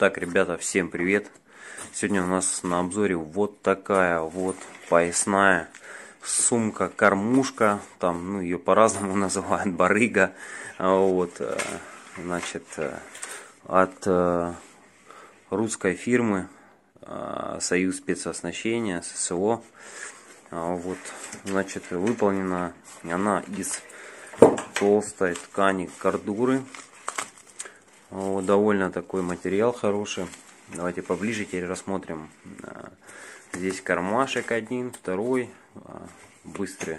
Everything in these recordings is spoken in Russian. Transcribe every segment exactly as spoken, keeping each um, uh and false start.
Так, ребята, всем привет! Сегодня у нас на обзоре вот такая вот поясная сумка-кормушка. Там, ну, ее по-разному называют, барыга. Вот, значит, от русской фирмы Союз спецоснащения, ССО. Вот, значит, выполнена она из толстой ткани кордуры. Вот, довольно такой материал хороший. Давайте поближе теперь рассмотрим. Здесь кармашек один, второй, быстрый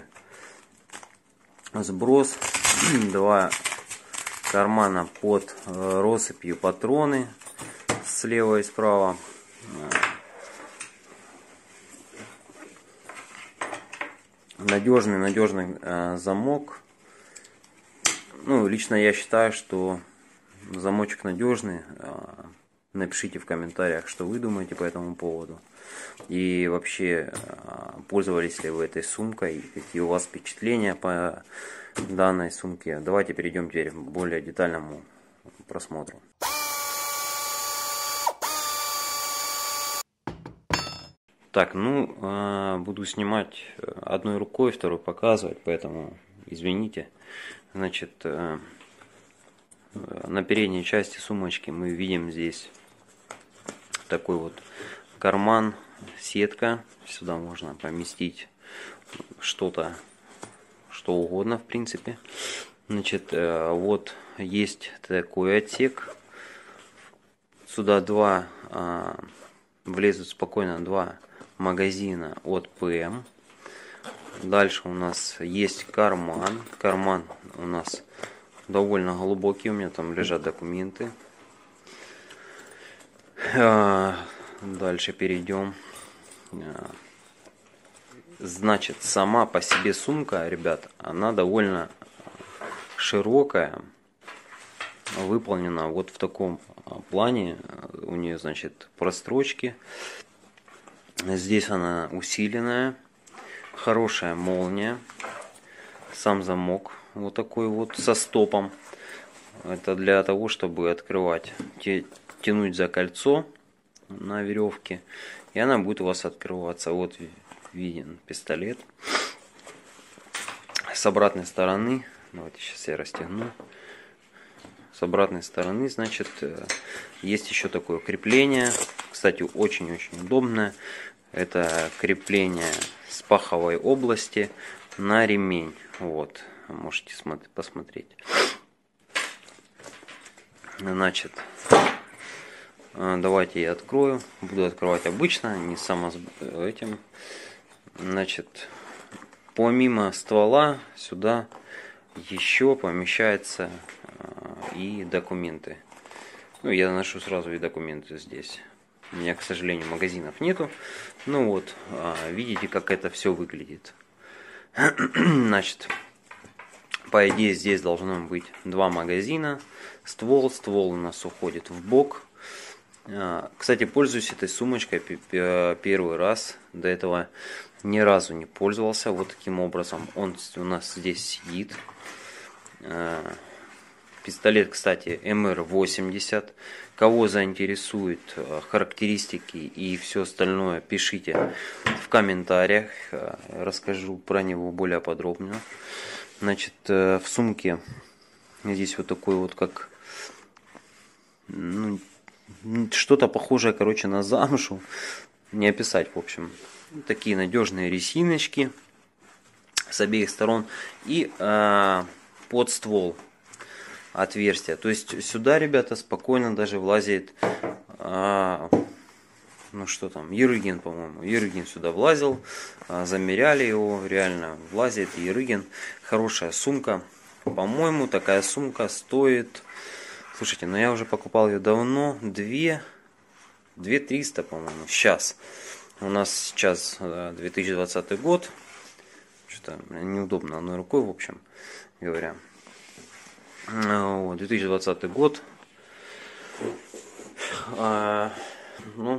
сброс, два кармана под россыпью патроны слева и справа. Надежный, надежный э, замок. Ну, лично я считаю, что замочек надежный. Э, напишите в комментариях, что вы думаете по этому поводу. И вообще, э, пользовались ли вы этой сумкой, какие у вас впечатления по данной сумке. Давайте перейдем теперь к более детальному просмотру. Так, ну, э, буду снимать одной рукой, второй показывать, поэтому извините. Значит, э, на передней части сумочки мы видим здесь такой вот карман, сетка. Сюда можно поместить что-то, что угодно, в принципе. Значит, э, вот есть такой отсек. Сюда два, э, влезут спокойно два магазина от ПМ. Дальше у нас есть карман. Карман у нас довольно глубокий. У меня там лежат документы. Дальше перейдем. Значит, сама по себе сумка, ребят, она довольно широкая. Выполнена вот в таком плане. У нее, значит, прострочки. Здесь она усиленная, хорошая молния, сам замок вот такой вот со стопом. Это для того, чтобы открывать, тянуть за кольцо на веревке, и она будет у вас открываться. Вот виден пистолет. С обратной стороны, давайте сейчас я расстегну. С обратной стороны, значит, есть еще такое крепление. Кстати, очень-очень удобное. Это крепление с паховой области на ремень. Вот, можете посмотреть. Значит, давайте я открою. Буду открывать обычно, не само этим. Значит, помимо ствола сюда еще помещаются и документы. Ну, я наношу сразу и документы здесь. У меня, к сожалению, магазинов нету. Ну вот, видите, как это все выглядит. Значит, по идее, здесь должно быть два магазина. Ствол, ствол у нас уходит в бок. Кстати, пользуюсь этой сумочкой первый раз. До этого ни разу не пользовался. Вот таким образом он у нас здесь сидит. Пистолет, кстати, эм эр восемьдесят. Кого заинтересует характеристики и все остальное, пишите в комментариях. Расскажу про него более подробно. Значит, в сумке здесь вот такой вот, как, ну, что-то похожее, короче, на замшу. Не описать, в общем. Такие надежные резиночки с обеих сторон. И э, под ствол отверстие. То есть сюда, ребята, спокойно даже влазит, а, ну что там, Ерыгин, по-моему. Ерыгин сюда влазил, а, замеряли его, реально влазит Ерыгин. Хорошая сумка. По-моему, такая сумка стоит, слушайте, ну я уже покупал ее давно, две триста, по-моему, сейчас. У нас сейчас две тысячи двадцатый год. Что-то неудобно одной рукой, в общем говоря. две тысячи двадцатый год. А, ну,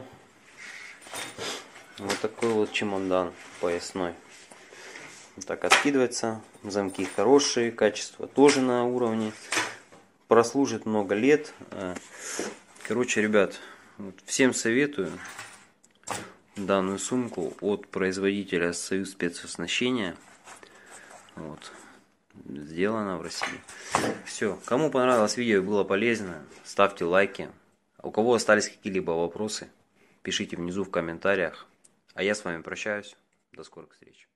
вот такой вот чемодан поясной. Так откидывается. Замки хорошие, качество тоже на уровне. Прослужит много лет. Короче, ребят, Вот. Всем советую данную сумку от производителя Союз спецоснащения. Вот. Сделано в России. Все. Кому понравилось видео и было полезно, ставьте лайки. У кого остались какие-либо вопросы, пишите внизу в комментариях. А я с вами прощаюсь. До скорых встреч.